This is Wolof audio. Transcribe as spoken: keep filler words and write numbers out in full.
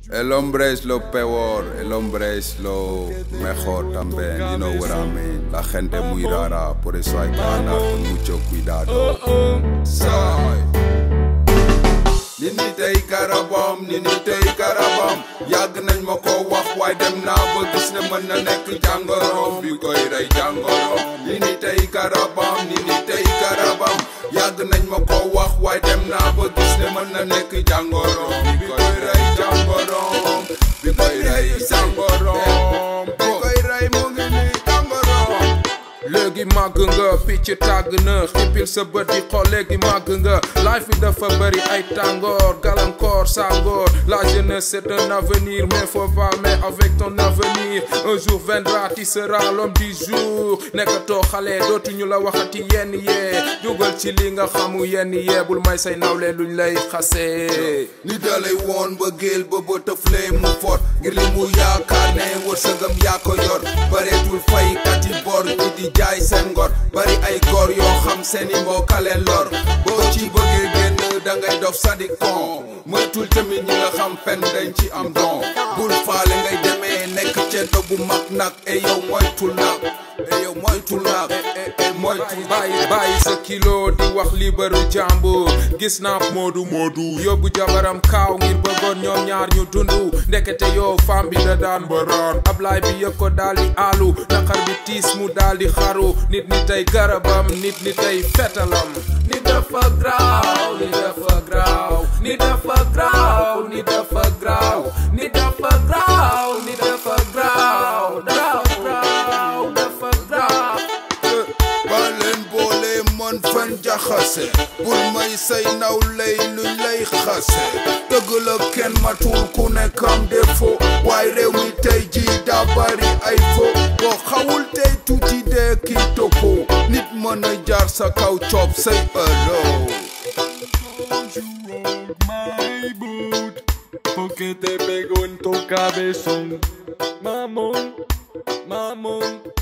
El hombre es lo peor, el hombre es lo mejor también, you know what I mean. La gente muy rara, por eso hay que andar con mucho cuidado. Soy Nini tey karabam, nini tey karabam. Yàgg nañ ma ko wax waaye dem naa ba gis ne mën na nekk jàngoro bi koy rey jàngoro. Nini tey karabam, nini tey karabam. Yàgg nañ ma ko wax waaye dem naa ba gis ne mën na nekk jàngoro bi koy rey jàngoro bi koy rey jàngoro bi koy rey mu ngi nii jàngoro. léegi màgg nga picc tàgg na xippil sa bët di xool léegi màgg nga life bi dafa bëri ay tàngoor gàllankoor sàngoor la jeunesse c'est un avenir mais faut pas mais avec ton avenir un jour viendra tu seras l'homme du jour nekkatoo xale dootuñu la waxati yenn yee dugal ci li nga xamu yenn yee bul may say nawle luñ lay xasee ni dalay woon ba géel ba ba tëflee mu fort ngir li mu yaakaar ne wërsëgam yaa ko yor bareetul faykat yi bor ñi di jaay seen ngor bari ay góor yoo xam seeni mbokk leen lor boo ci bëggee génn dangay dof sadikon moytul tamit ñi nga xam fen dañ ci am don bul faale ngay demee nekk ceddo bu mag nag e yow moytul nag e yow moytul nag moytul bàyyi bàyyi sa kilo di wax libaru jàmbur gis naa moodu moodu yóbbu jabaram kaaw ngir bëggoon ñoom ñaar ñu dundu ndekete yow femme bi da daan baraan ablaay bi yëg ko daal di aalu naqar bi tiis mu daal di xaru nit ni tey garabam nit ni tey fetalam nit dafa graaw nit dafa graaw nit dafa graaw nit dafa graaw nit dafa graaw nit dafa graaw dafa graaw dafa graaw baleen boole mon fan jaxase bul may say naw lay luñ lay xase dëgg la kenn matul ku nekk am défaut waaye réew mi tey ji daa bari ay fo boo xawul tey tuuti dee kii topo nit mën a jaar sa kaw coob say ëllëg. My boot, porque te pegó en tu cabezón, mamón, mamón.